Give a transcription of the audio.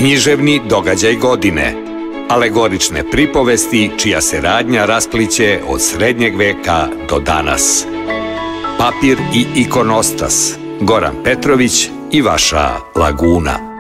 književni događaj godine, alegorične pripovesti čija se radnja raspliće od srednjeg veka do danas. Papir i ikonostas, Goran Petrović i vaša Laguna.